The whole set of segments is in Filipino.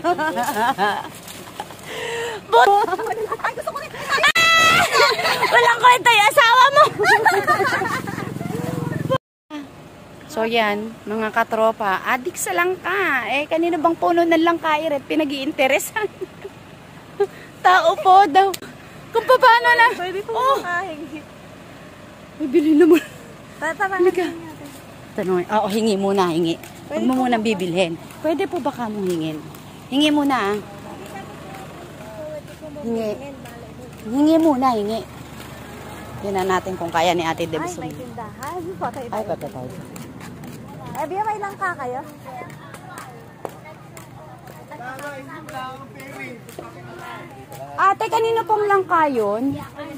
Ay, gusto ko rin. Walang kwenta yung asawa mo. So yan, mga katropa, adik sa langka. Eh, kanino bang puno ng langka iret? Pinag-iinteresan. Tao po daw. Kung paano na. Pwede po makahingi. Bibili naman. Tatanungin natin. Tanungin. Oo, hingi muna, hingi. Huwag mo munang bibilhin. Pwede po ba ka mong hingin? Hingi muna, ah. Hingi. Hingi muna, hingi. Tingnan natin kung kaya ni Ate Debs. Ay, may tindahan. Ay, patay. Eh, Bia, may langka kayo? Ate, kanino pong langka yun?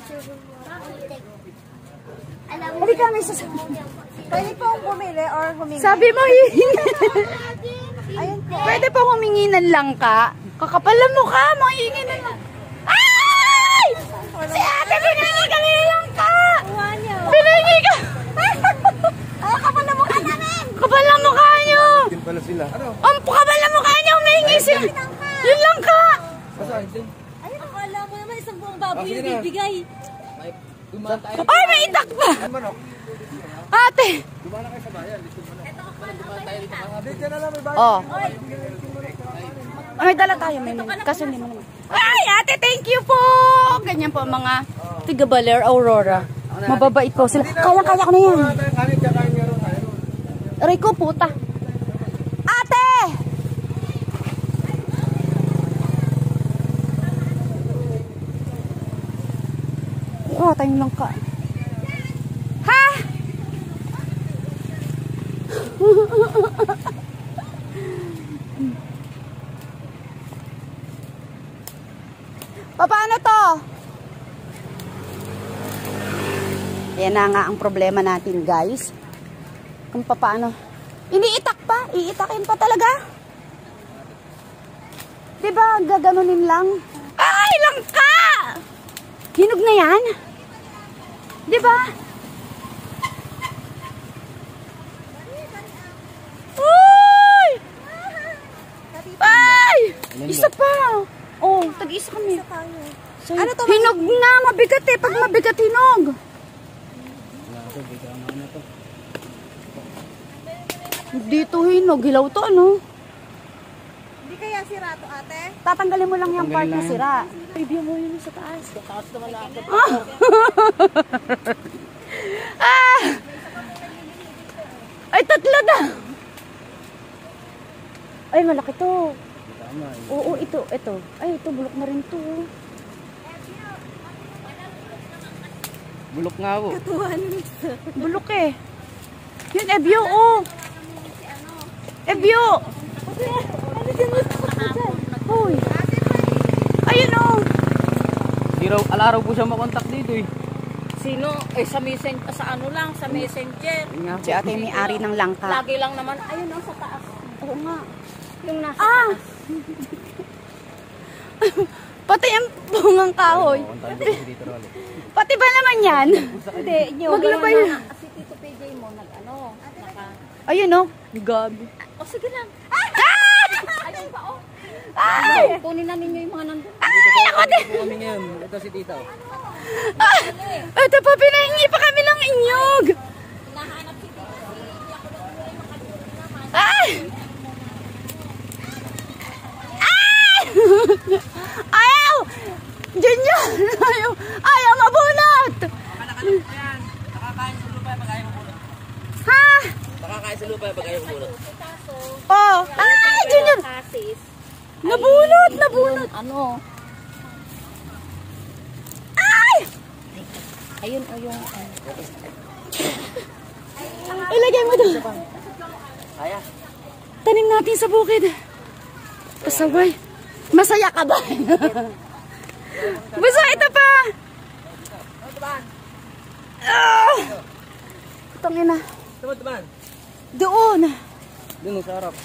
Hindi kami sasabihin. Pwede po bumili or humingi? Sabi mo, hihingi. Ayun po. Pwede po humingi ng langka. Kakapal ang mukha, manghihingi ng langka. Ay! Si Ate, binili kami ng langka! Binili ka! Ay, kapal na mukha namin! Kapal ang mukha nyo! Din pala sila. Ano? Ang kapal ang mukha nyo, humingi sila. Yung langka! Ay, akala mo naman isang buong baboy yung bibigay. Ay, may itak pa! Ate! Dumana kayo sa bayan. Dumaan tayo dito. Dito na lang may bayan. Oh. May dala tayo, may kaso hindi mo naman. Ay, ate, thank you po! Ganyan po mga tiga-Baler Aurora. Mababait po sila. Kaya-kaya ko na yan. Aray ko, puta. Ate! Oh, tayo lang ka. Ha? Paano to? Yan na nga ang problema natin, guys. Kung paano. Iniitak pa. Iitakin pa talaga. Diba? Gaganunin lang. Ay, langka! Hinog na yan. Diba? Uy! Ay! Isa pa. Oh, tag-isa kami. So, ano to? Hinog na. Mabigat eh. Pag mabigat, hinog. Dito hinog. Hilaw to, ano? Hindi kaya sira to, ate? Tatanggalin mo lang yung part na sira. Review mo yun sa taas. Sa taas naman lang. Ah! Ay, tatlo na. Ay, malaki to. Oo, ito. Ay, ito, bulok na rin to. Bulok nga po. Bulok eh. Yun, Ebyo, oh. Ebyo. Hoy. Ayun, oh. Alaraw po siya makontak dito eh. Sino? Eh, sa messenger. Si ate may ari ng langka. Lagi lang naman, ayun o, sa taas. Oo nga. Yung nasa taas. Pati yung bungang kahoy. Pati ba naman yan? Hindi, nyo. Maglabay na. Si Tito PJ mo, naka... Ayun, oh. Gabi. O, sige lang. Ayun ba, o. Ay! Kunin na ninyo yung mga nandun. Ay, ako din. Kami ngayon. Ito si tita. Ah, ito pa, pinahingi pa kami ng inyog. Nahanap si Tito. Ay! Ay! Ayaw! Junior! Ayaw mabunot! Nakakain sa lupa pag ayaw mabunot. Ha? Nakakain sa lupa pag ayaw mabunot. Oh! Ay, Junior! Nabunot! Ano? Ay! Ayun o yung... Ilagay mo doon. Kaya? Tanim natin sa bukid. Pasaway. Masaya ka ba? Basta ito pa. Ah! Tangin na. Taman. Doon. Doon sa harap.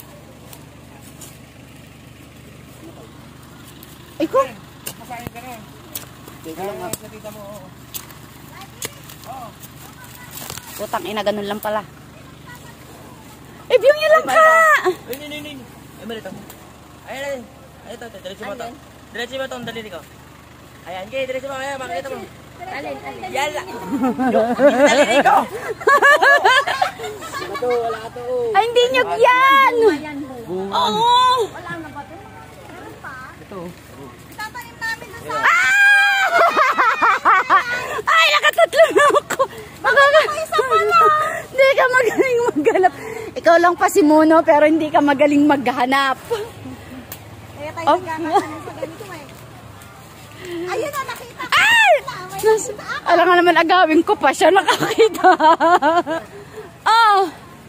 Ay ko. Masahin ka na. Teka lang nga. Natita mo, oo. Putang ina, ganun lang pala. Eh, view nyo lang ka. Ay, ay, malita. Ayan. Ito, diretso mo to. Diretso mo to ang daliri ko. Ayan, okay, diretso mo. Ayan, makikita mo. Alin. Yala! Yung daliri ko! Wala to. Ay, hindi nyug yan! Ayan, Oo! wala na ba ito? Ito. Itatanim namin doon sa... Ay, nakatatlo na ako! Hindi ka magaling maghanap. Ikaw lang pa si Muno, pero hindi ka magaling maghanap. Kaya tayo Oh. nagkakasanin sa ganito eh. Ayun na, nakita ko. Ay! Alam nga naman, agawin ko pa siya nakakita. Oh!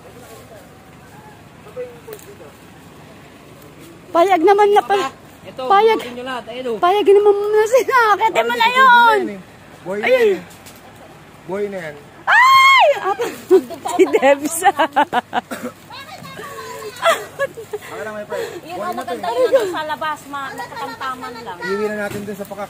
Payag naman na pa. Ito, Payag. bukutin nyo lahat. Ayun, oh. Payag naman muna sila. Kete mo na yun. Boy na Ayun. yan. Boy na yan. Ay! Si Debs. Ako na may pre. Yun ang maganda yun nandun sa labas, nakatamtaman lang. Iwi na natin dun sa pakak.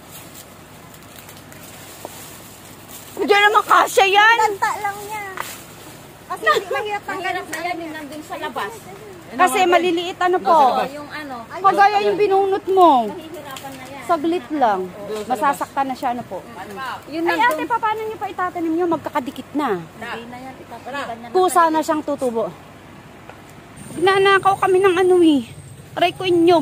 Diyan naman kasya yan. Tanta lang niya. Kasi hindi mahirap Mahirap na yan yung nandun sa labas. Kasi maliliit ano po. Yung ano, Kagaya yung binunot mo. hihirapan na yan. Saglit lang. Masasaktan na siya ano po. Yun Ay nandun. ate, paano niyo pa itatanim niyo? Magkakadikit na. Hindi na yan, itatagan niya na. Kusa na siyang tutubo. Nanakaw kami ng ano eh. Aray ko inyog.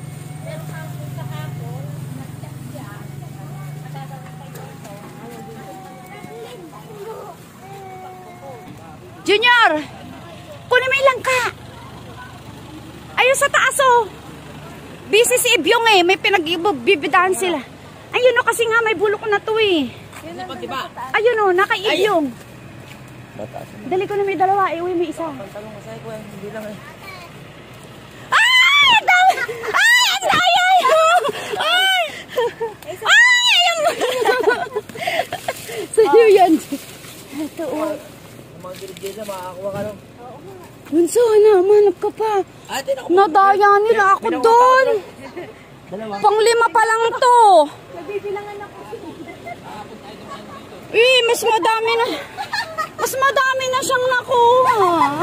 Junior! Kunin mo ilang ka! Ayun sa taas oh! Busy si Ibyong eh. May pinag-bibidahan sila. Ayun oh, kasi nga may bulok na to eh. Ayun oh, naka-Ibyong. Dali ko na may dalawa, iuwi may isa. Pantalong ko sa'yo ko, hindi lang eh. Ay! Ang dami! Ay! Ang daya! Ay! Ay! Sa'yo yan. Ito oh. Yung mga gilid-gilid na makakakuha ka lang. Bunso, hanap ka pa. Ate, naku. Nadaya nila ako doon. Dalawa. Pang-5 pa lang to. Nagbibilangan ako. Mas madami na. Mas madami na siyang nakuha.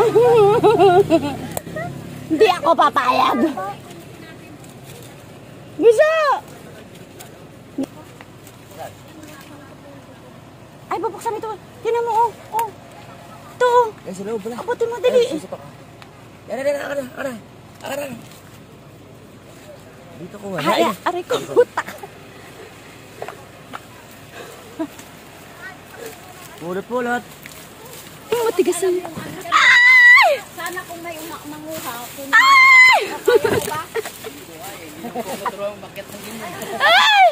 Hindi ako papayag. Bisa! Ay, babuksan ito. Tinan mo, oh. Oh. Ito, oh. Yan sa loob, wala. Abutin mo, dali. Susupak ka. Yan, akara. Dito ko nga. Ay, aray ko, puta. Pulot. Matigas na. Ay! Sana kung may manguha, kung Ay! Ay!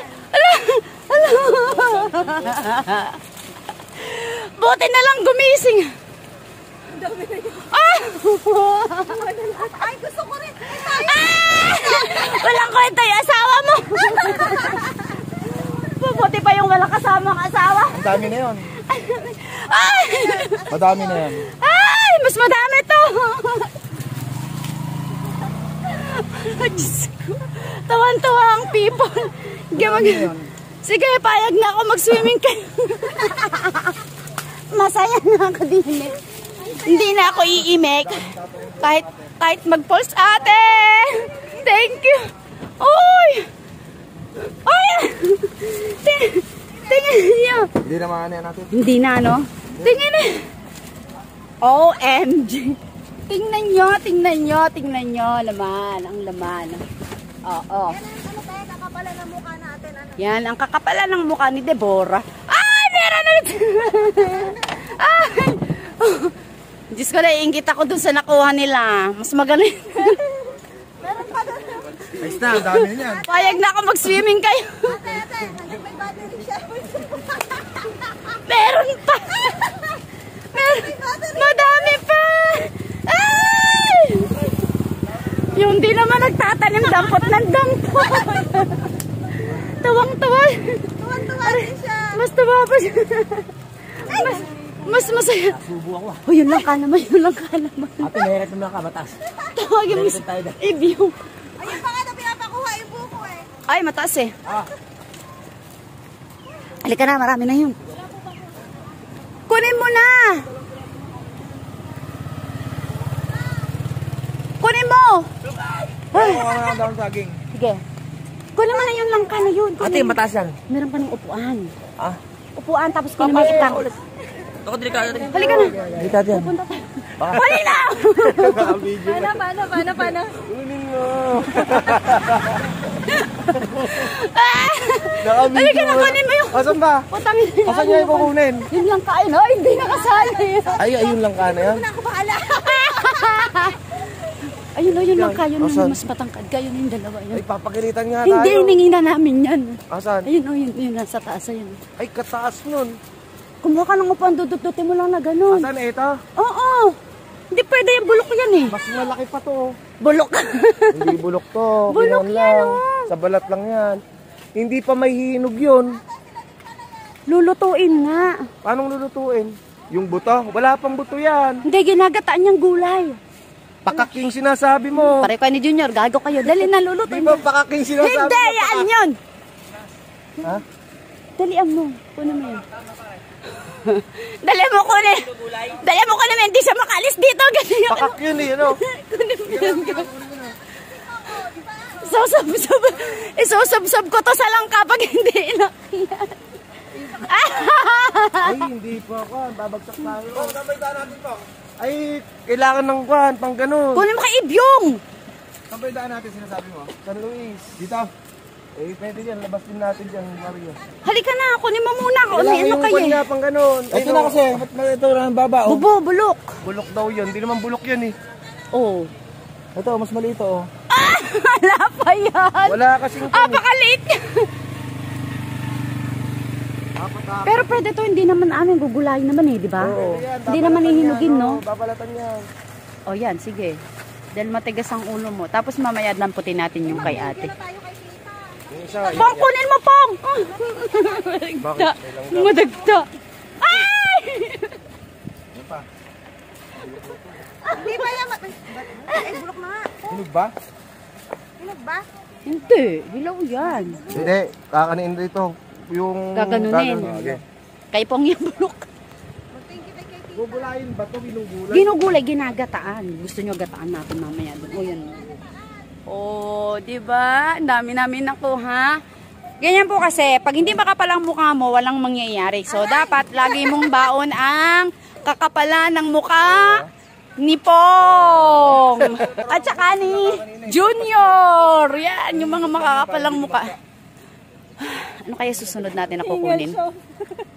Buti na lang gumising. Ah! Ay, gusto ko rin. Ah! Walang kwenta yung asawa mo. Buti pa yung walang kasamang asawa. Ang dami na yun. Ay! Madami na yan. Ay! Mas madami to. Diyos ko. Tawan-tawa ang people. Sige, payag na ako mag-swimming kayo. Masaya na ako din. Hindi na ako iimik. Kahit mag-post ate. Thank you. Uy! Ay! Tingnan niyo. Hindi na maano yan natin. Hindi na, no? Tingnan niyo. OMG. Tingnan nyo. Laman, ang laman. Oo. Ano tayo, kakapala ng mukha natin. Ano? Yan, ang kakapala ng mukha ni Deborah. Ay, meron ulit! Ay! Diyos ko, naiingit ako dun sa nakuha nila. Mas magaling. Meron pa doon. Ayos na, ang dami na yan. Payag na ako mag-swimming kayo. Ate, may battery siya. Meron pa. Madami pa. Ay! Yung di naman nagtatanim dampot ng dampot. Tawang-tawa. Tuwan-tuwa din siya. Mas tawa pa siya. Mas masaya. Subo ako. Oh, yun lang ka naman. Ate, meron naman ka, mataas. Tawagin mo Meron tayo sa i-view. Ayun pa nga na pinapakuha yung buko eh. Ay, mataas eh. Halika na, marami na yun. Kunin mo na. Kunin mo. Ay, mukha na ang daon saging. Sige. Kunin mo na yung langka na yun. Ate, mataas yan. Meron pa ng upuan. Ah? Upuan, tapos kunin mo yung itang. Ako, delikado rin. Halika na. Delikado yan. Punta tayo. Huli na! Paano? Kunin mo. Halika na, kunin mo yung... Asan ba? Putangin na. Asan niya yung kukunin? Yung langka yun, ay, hindi nakasali. Ay, ayun lang ka na yan. Ako bahala. Ayun o, yung langka yun, Asan? yung mas matangkad ka, yun yung dalawa yun. Ay, papakilitan nga tayo. Hindi, hiningi na namin yan. Asan? Ayun o, yun nasa taas, ayun. Ay, kataas nun. Kumuha ka ng upuan, dududutin mo lang na ganun. Asan ito? Oo. Hindi pwede yung bulok yan eh. Mas malaki pa to. Bulok. Hindi bulok to. Bulok Ganoon yan, lang. oh. Sa balat lang yan. Hindi pa may hinog yun. Lulutuin nga. Paano lulutuin? Yung buto? Wala pang buto yan. Hindi, ginagataan niyang gulay. Pakaking sinasabi mo. Pare ko ni Junior, gago kayo. Dali na, Di lulutuin ba mo. pakaking sinasabi Hindi, mo? yan yun. Ha? Dalian mo. Kunin mo yun. Dali mo kunin. Dali mo kunin. Hindi siya makalis dito. Ganyan. Pakak yun eh, ano? Kunin mo yun. Susub-sub. Isusub-sub ko to sa langka pag hindi inakyat. Ay, hindi pa ako. Babagsak tayo. Oh, sabay natin po. Ay, kailangan ng kwan, pang ganun. Kunin mo kay Ibyong. Sabay daan natin sinasabi mo? San Luis. Dito. Eh, pwede yan. Labas din natin dyan, Mario. Halika na. Kunin mo muna. Kunin ano yung kayo kwan nga, pang ganun. Ito na kasi. Ba't na ito na baba? Oh. Bubo, bulok. Bulok daw yun. Hindi naman bulok yun eh. Oh. Ito, mas maliit oh. Wala pa yan. Wala kasing kwan eh. Pakaliit. Pero pwede to, hindi naman amin gugulayin naman eh, di ba? Oo. Hindi naman ihinugin, no? Babalatan yan. O yan, sige. Dahil matigas ang ulo mo. Tapos mamaya lamputin natin yung kay ate. Yung isa, Pong, kunin mo, Pong! Bakit? Madagta. Ay! Ano pa? Di ba yan? Ay, bulok na nga. Hinog ba? Hinog ba? Hindi, hilaw yan. Hindi, kakanin dito. Yung Gaganunin. Okay. Kay Pong yung bulok. Gugulayin ba ito? Ginugulay? Ginugulay, ginagataan. Gusto nyo gataan natin mamaya doon. O yan. Oh, di ba? Ang dami namin nakuha. Ganyan po kasi, pag hindi makapal ang mukha mo, walang mangyayari. So, dapat lagi mong baon ang kakapalan ng mukha ni Pong. At saka ni Junior. Yan, yung mga makakapalang mukha. Ano kaya susunod natin na kukunin?